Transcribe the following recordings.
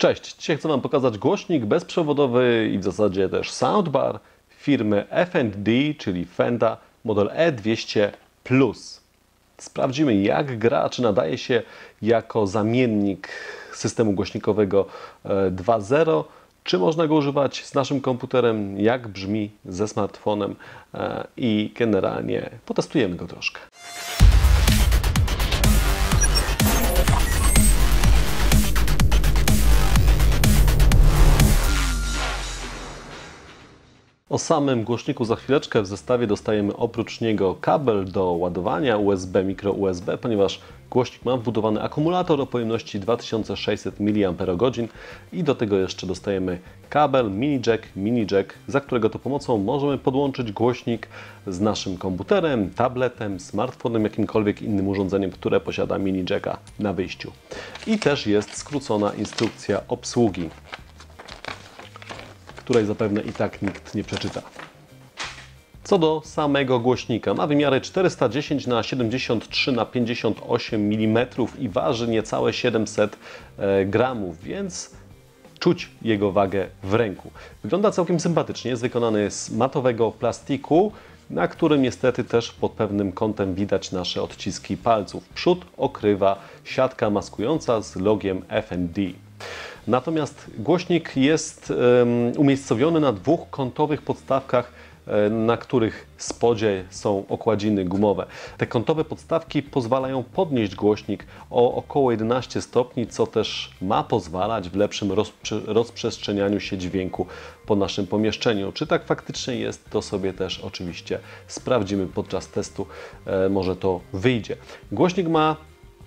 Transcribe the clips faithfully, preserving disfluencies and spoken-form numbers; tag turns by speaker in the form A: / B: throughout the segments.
A: Cześć, dzisiaj chcę Wam pokazać głośnik bezprzewodowy i w zasadzie też soundbar firmy F and D, czyli Fenda, model E dwieście plus. Sprawdzimy, jak gra, czy nadaje się jako zamiennik systemu głośnikowego dwa zero, czy można go używać z naszym komputerem, jak brzmi ze smartfonem i generalnie potestujemy go troszkę. O samym głośniku za chwileczkę. W zestawie dostajemy oprócz niego kabel do ładowania U S B, mikro U S B, ponieważ głośnik ma wbudowany akumulator o pojemności dwa tysiące sześćset miliamperogodzin i do tego jeszcze dostajemy kabel mini jack, mini jack, za którego to pomocą możemy podłączyć głośnik z naszym komputerem, tabletem, smartfonem, jakimkolwiek innym urządzeniem, które posiada mini jacka na wyjściu. I też jest skrócona instrukcja obsługi, której zapewne i tak nikt nie przeczyta. Co do samego głośnika, ma wymiary czterysta dziesięć na siedemdziesiąt trzy na pięćdziesiąt osiem milimetrów i waży niecałe siedemset gramów, więc czuć jego wagę w ręku. Wygląda całkiem sympatycznie, jest wykonany z matowego plastiku, na którym niestety też pod pewnym kątem widać nasze odciski palców. Przód okrywa siatka maskująca z logiem F and D. Natomiast głośnik jest um, umiejscowiony na dwóch kątowych podstawkach, na których spodzie są okładziny gumowe. Te kątowe podstawki pozwalają podnieść głośnik o około jedenaście stopni, co też ma pozwalać w lepszym rozprze rozprzestrzenianiu się dźwięku po naszym pomieszczeniu. Czy tak faktycznie jest, to sobie też oczywiście sprawdzimy podczas testu. E, może to wyjdzie. Głośnik ma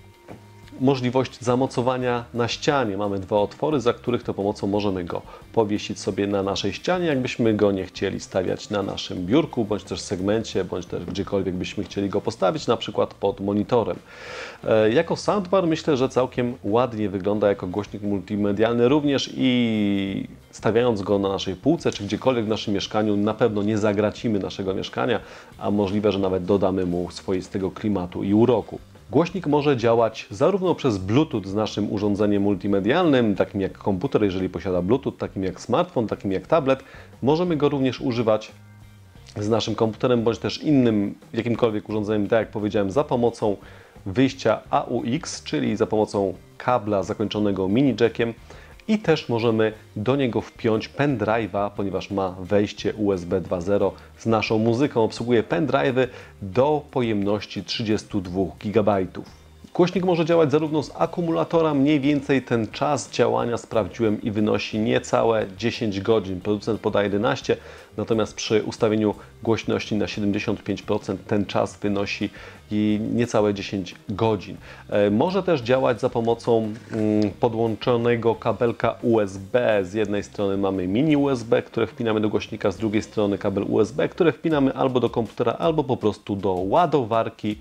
A: możliwość zamocowania na ścianie. Mamy dwa otwory, za których to pomocą możemy go powiesić sobie na naszej ścianie, jakbyśmy go nie chcieli stawiać na naszym biurku, bądź też segmencie, bądź też gdziekolwiek byśmy chcieli go postawić, na przykład pod monitorem. E, jako soundbar myślę, że całkiem ładnie wygląda jako głośnik multimedialny również i stawiając go na naszej półce, czy gdziekolwiek w naszym mieszkaniu, na pewno nie zagracimy naszego mieszkania, a możliwe, że nawet dodamy mu swoistego klimatu i uroku. Głośnik może działać zarówno przez Bluetooth z naszym urządzeniem multimedialnym, takim jak komputer, jeżeli posiada Bluetooth, takim jak smartfon, takim jak tablet. Możemy go również używać z naszym komputerem, bądź też innym jakimkolwiek urządzeniem, tak jak powiedziałem, za pomocą wyjścia A U X, czyli za pomocą kabla zakończonego mini jackiem. I też możemy do niego wpiąć pendrive'a, ponieważ ma wejście U S B dwa zero z naszą muzyką. Obsługuje pendrive'y do pojemności trzydziestu dwóch gigabajtów. Głośnik może działać zarówno z akumulatora, mniej więcej ten czas działania sprawdziłem i wynosi niecałe dziesięć godzin. Producent podaje jedenaście, natomiast przy ustawieniu głośności na siedemdziesiąt pięć procent ten czas wynosi niecałe dziesięć godzin. Może też działać za pomocą podłączonego kabelka U S B. Z jednej strony mamy mini U S B, które wpinamy do głośnika, z drugiej strony kabel U S B, które wpinamy albo do komputera, albo po prostu do ładowarki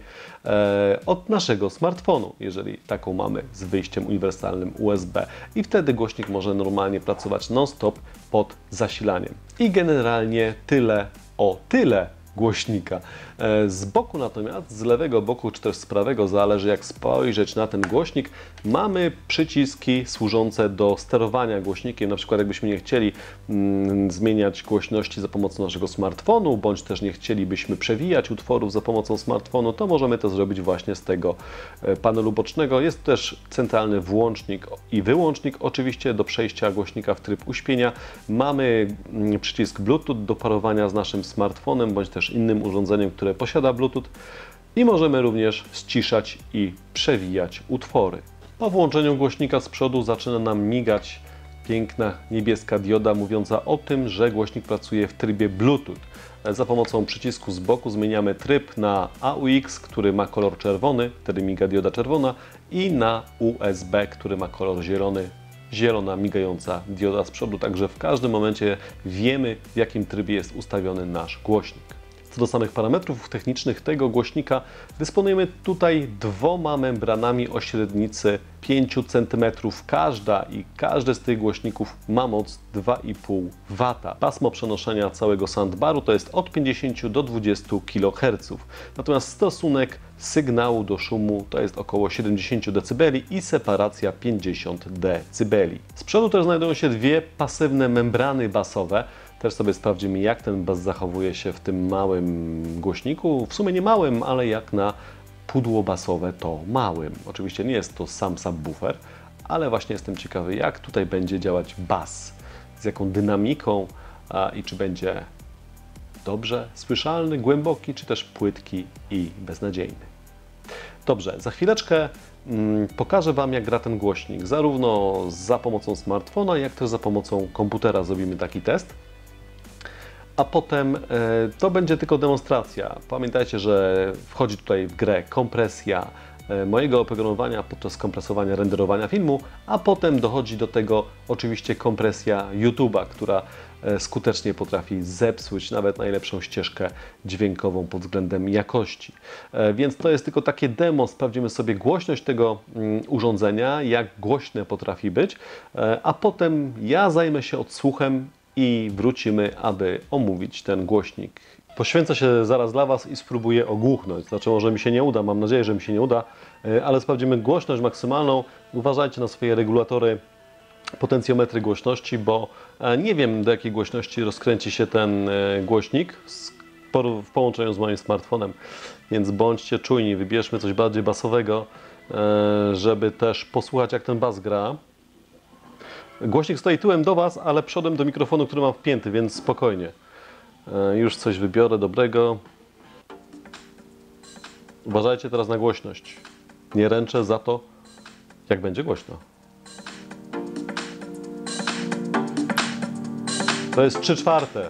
A: od naszego smartfonu, jeżeli taką mamy z wyjściem uniwersalnym U S B. I wtedy głośnik może normalnie pracować non-stop pod zasilaniem. I generalnie tyle o tyle głośnika. Z boku natomiast, z lewego boku czy też z prawego, zależy jak spojrzeć na ten głośnik, mamy przyciski służące do sterowania głośnikiem. Na przykład jakbyśmy nie chcieli mm, zmieniać głośności za pomocą naszego smartfonu, bądź też nie chcielibyśmy przewijać utworów za pomocą smartfonu, to możemy to zrobić właśnie z tego panelu bocznego. Jest też centralny włącznik i wyłącznik, oczywiście do przejścia głośnika w tryb uśpienia. Mamy przycisk Bluetooth do parowania z naszym smartfonem, bądź też innym urządzeniem, które posiada Bluetooth, i możemy również ściszać i przewijać utwory. Po włączeniu głośnika z przodu zaczyna nam migać piękna niebieska dioda mówiąca o tym, że głośnik pracuje w trybie Bluetooth. Za pomocą przycisku z boku zmieniamy tryb na A U X, który ma kolor czerwony, wtedy miga dioda czerwona, i na U S B, który ma kolor zielony, zielona migająca dioda z przodu, także w każdym momencie wiemy, w jakim trybie jest ustawiony nasz głośnik. Co do samych parametrów technicznych tego głośnika, dysponujemy tutaj dwoma membranami o średnicy pięć centymetrów każda i każdy z tych głośników ma moc dwa i pół wata. Pasmo przenoszenia całego soundbaru to jest od pięćdziesięciu do dwudziestu kiloherców. Natomiast stosunek sygnału do szumu to jest około siedemdziesiąt decybeli i separacja pięćdziesiąt decybeli. Z przodu też znajdują się dwie pasywne membrany basowe. Też sobie sprawdzimy, jak ten bas zachowuje się w tym małym głośniku. W sumie nie małym, ale jak na pudło basowe to małym. Oczywiście nie jest to sam subwoofer, ale właśnie jestem ciekawy, jak tutaj będzie działać bas, z jaką dynamiką a, i czy będzie dobrze słyszalny, głęboki, czy też płytki i beznadziejny. Dobrze, za chwileczkę mm, pokażę Wam, jak gra ten głośnik, zarówno za pomocą smartfona, jak też za pomocą komputera zrobimy taki test. A potem e, to będzie tylko demonstracja. Pamiętajcie, że wchodzi tutaj w grę kompresja e, mojego oprogramowania podczas kompresowania, renderowania filmu, a potem dochodzi do tego oczywiście kompresja YouTube'a, która e, skutecznie potrafi zepsuć nawet najlepszą ścieżkę dźwiękową pod względem jakości. E, więc to jest tylko takie demo, sprawdzimy sobie głośność tego mm, urządzenia, jak głośne potrafi być, e, a potem ja zajmę się odsłuchem i wrócimy, aby omówić ten głośnik. Poświęcę się zaraz dla Was i spróbuję ogłuchnąć. Znaczy, może mi się nie uda, mam nadzieję, że mi się nie uda, ale sprawdzimy głośność maksymalną. Uważajcie na swoje regulatory, potencjometry głośności, bo nie wiem, do jakiej głośności rozkręci się ten głośnik w połączeniu z moim smartfonem, więc bądźcie czujni, wybierzmy coś bardziej basowego, żeby też posłuchać, jak ten bas gra. Głośnik stoi tyłem do Was, ale przodem do mikrofonu, który mam wpięty, więc spokojnie. Już coś wybiorę dobrego. Uważajcie teraz na głośność. Nie ręczę za to, jak będzie głośno. To jest trzy czwarte.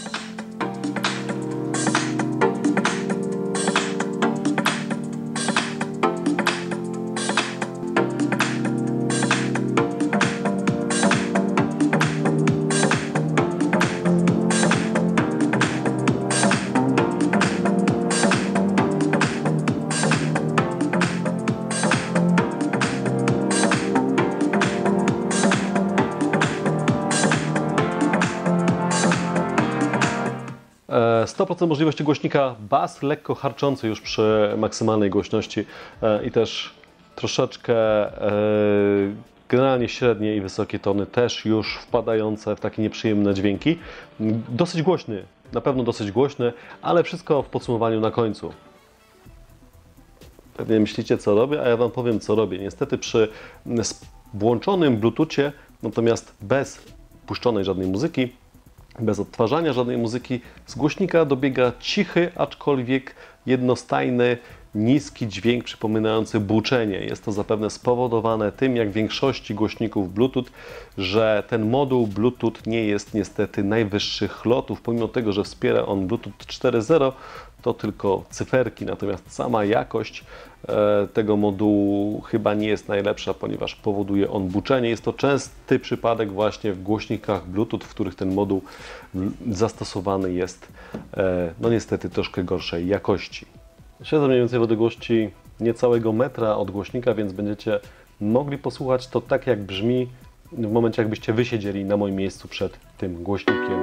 A: sto procent możliwości głośnika, bas lekko harczący już przy maksymalnej głośności i też troszeczkę generalnie średnie i wysokie tony też już wpadające w takie nieprzyjemne dźwięki. Dosyć głośny, na pewno dosyć głośny, ale wszystko w podsumowaniu na końcu. Pewnie myślicie, co robię, a ja Wam powiem, co robię. Niestety przy włączonym Bluetoothie, natomiast bez puszczonej żadnej muzyki, bez odtwarzania żadnej muzyki, z głośnika dobiega cichy, aczkolwiek jednostajny, niski dźwięk przypominający buczenie. Jest to zapewne spowodowane tym, jak w większości głośników Bluetooth, że ten moduł Bluetooth nie jest niestety najwyższych lotów, pomimo tego, że wspiera on Bluetooth cztery zero, to tylko cyferki, natomiast sama jakość e, tego modułu chyba nie jest najlepsza, ponieważ powoduje on buczenie. Jest to częsty przypadek właśnie w głośnikach Bluetooth, w których ten moduł zastosowany jest e, no niestety troszkę gorszej jakości. Siedzę mniej więcej w odległości niecałego metra od głośnika, więc będziecie mogli posłuchać to tak, jak brzmi w momencie, jakbyście wy siedzieli na moim miejscu przed tym głośnikiem.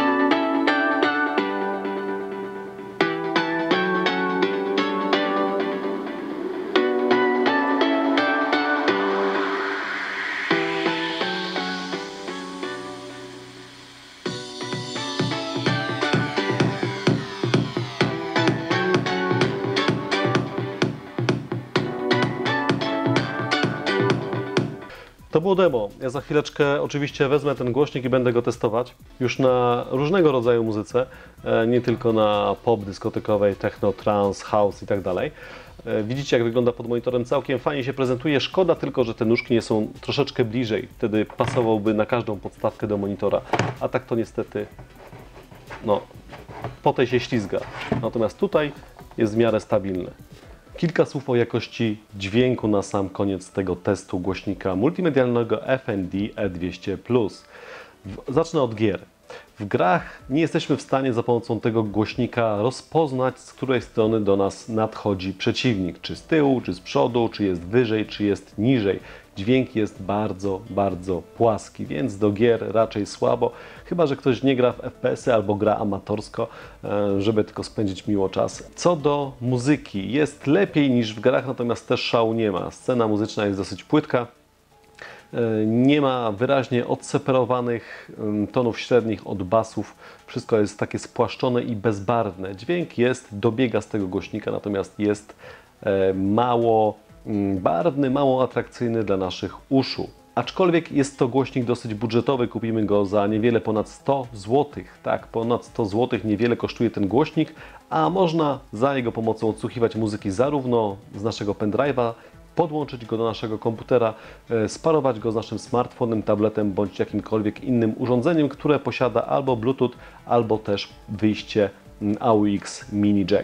A: To było demo. Ja za chwileczkę oczywiście wezmę ten głośnik i będę go testować już na różnego rodzaju muzyce, nie tylko na pop, dyskotekowej, techno, trance, house i tak dalej. Widzicie, jak wygląda pod monitorem, całkiem fajnie się prezentuje. Szkoda tylko, że te nóżki nie są troszeczkę bliżej, wtedy pasowałby na każdą podstawkę do monitora, a tak to niestety, no, po tej się ślizga. Natomiast tutaj jest w miarę stabilne. Kilka słów o jakości dźwięku na sam koniec tego testu głośnika multimedialnego F N D E dwieście plus. Zacznę od gier. W grach nie jesteśmy w stanie za pomocą tego głośnika rozpoznać, z której strony do nas nadchodzi przeciwnik. Czy z tyłu, czy z przodu, czy jest wyżej, czy jest niżej. Dźwięk jest bardzo, bardzo płaski, więc do gier raczej słabo, chyba że ktoś nie gra w F P S-y albo gra amatorsko, żeby tylko spędzić miło czas. Co do muzyki, jest lepiej niż w grach, natomiast też szału nie ma. Scena muzyczna jest dosyć płytka. Nie ma wyraźnie odseparowanych tonów średnich od basów. Wszystko jest takie spłaszczone i bezbarwne. Dźwięk jest, dobiega z tego głośnika, natomiast jest mało barwny, mało atrakcyjny dla naszych uszu. Aczkolwiek jest to głośnik dosyć budżetowy, kupimy go za niewiele ponad sto złotych. Tak, ponad sto złotych niewiele kosztuje ten głośnik, a można za jego pomocą odsłuchiwać muzyki zarówno z naszego pendrive'a, podłączyć go do naszego komputera, sparować go z naszym smartfonem, tabletem bądź jakimkolwiek innym urządzeniem, które posiada albo Bluetooth, albo też wyjście A U X Mini Jack.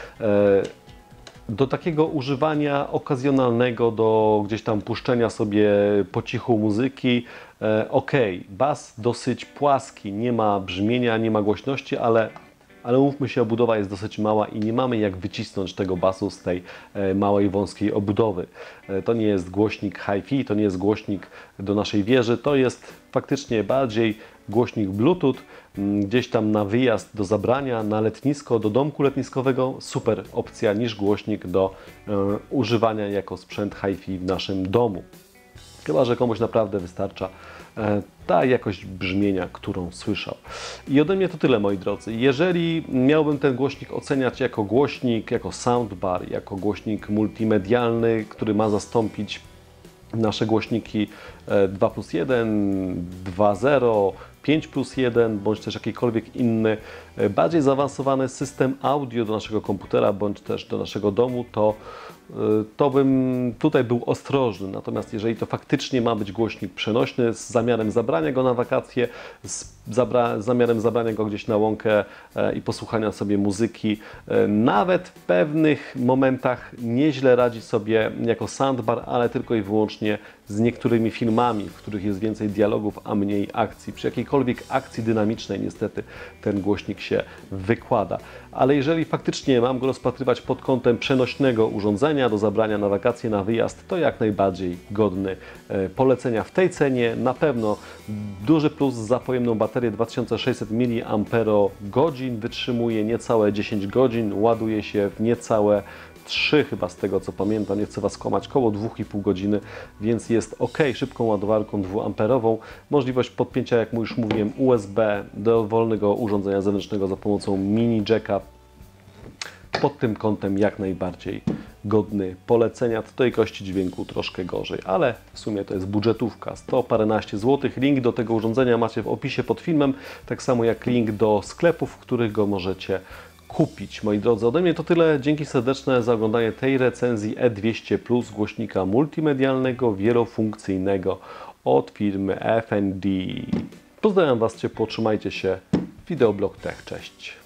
A: Do takiego używania okazjonalnego, do gdzieś tam puszczenia sobie po cichu muzyki, ok, bas dosyć płaski, nie ma brzmienia, nie ma głośności, ale ale umówmy się, obudowa jest dosyć mała i nie mamy jak wycisnąć tego basu z tej małej, wąskiej obudowy. To nie jest głośnik hi-fi, to nie jest głośnik do naszej wieży, to jest faktycznie bardziej głośnik Bluetooth, gdzieś tam na wyjazd do zabrania, na letnisko, do domku letniskowego, super opcja niż głośnik do e, używania jako sprzęt hi-fi w naszym domu. Chyba że komuś naprawdę wystarcza e, ta jakość brzmienia, którą słyszał. I ode mnie to tyle, moi drodzy. Jeżeli miałbym ten głośnik oceniać jako głośnik, jako soundbar, jako głośnik multimedialny, który ma zastąpić nasze głośniki dwa plus jeden, dwa zero, pięć plus jeden, bądź też jakikolwiek inny, bardziej zaawansowany system audio do naszego komputera, bądź też do naszego domu, to, to bym tutaj był ostrożny. Natomiast jeżeli to faktycznie ma być głośnik przenośny z zamiarem zabrania go na wakacje, z zabra zamiarem zabrania go gdzieś na łąkę i posłuchania sobie muzyki, nawet w pewnych momentach nieźle radzi sobie jako soundbar, ale tylko i wyłącznie z niektórymi filmami, w których jest więcej dialogów, a mniej akcji. Przy jakiejkolwiek akcji dynamicznej niestety ten głośnik się wykłada. Ale jeżeli faktycznie mam go rozpatrywać pod kątem przenośnego urządzenia do zabrania na wakacje, na wyjazd, to jak najbardziej godny polecenia w tej cenie. Na pewno duży plus za pojemną baterię dwa tysiące sześćset miliamperogodzin, wytrzymuje niecałe dziesięć godzin, ładuje się w niecałe trzy chyba z tego co pamiętam, nie chcę Was kłamać, koło dwa i pół godziny, więc jest ok, szybką ładowarką dwuamperową. Możliwość podpięcia, jak już mówiłem, U S B do dowolnego urządzenia zewnętrznego za pomocą mini jacka. Pod tym kątem jak najbardziej godny polecenia. To tej jakości dźwięku troszkę gorzej, ale w sumie to jest budżetówka, sto paręnaście złotych. Link do tego urządzenia macie w opisie pod filmem, tak samo jak link do sklepów, w których go możecie kupić. Moi drodzy, ode mnie to tyle. Dzięki serdeczne za oglądanie tej recenzji E dwieście plus, głośnika multimedialnego, wielofunkcyjnego od firmy F N D. Pozdrawiam Was ciepło, trzymajcie się. Wideoblog Tech, cześć.